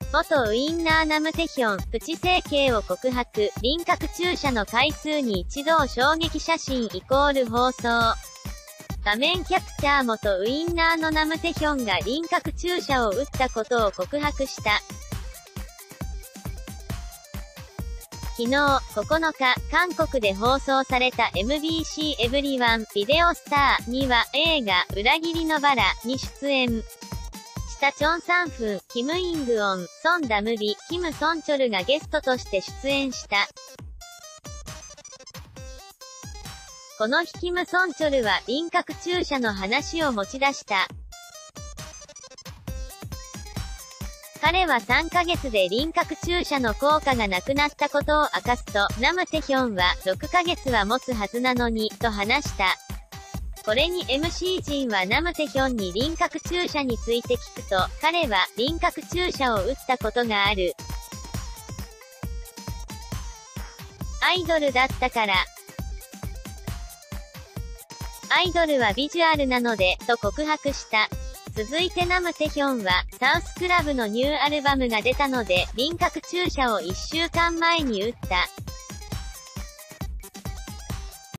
元ウインナーナムテヒョン、プチ整形を告白、輪郭注射の回数に一同衝撃写真イコール放送。画面キャプチャー元ウインナーのナムテヒョンが輪郭注射を打ったことを告白した。昨日、9日、韓国で放送された MBC エブリワンビデオスターには映画、裏切りのバラに出演したチョン・サンフン、キム・イングウォン、ソン・ダムビ、キム・ソンチョルがゲストとして出演した。この日キム・ソンチョルは輪郭注射の話を持ち出した。彼は3ヶ月で輪郭注射の効果がなくなったことを明かすと、ナムテヒョンは6ヶ月は持つはずなのに、と話した。これに MC 陣はナムテヒョンに輪郭注射について聞くと、彼は輪郭注射を打ったことがある。アイドルだったから。アイドルはビジュアルなので、と告白した。続いてナムテヒョンは、サウスクラブのニューアルバムが出たので、輪郭注射を1週間前に打った。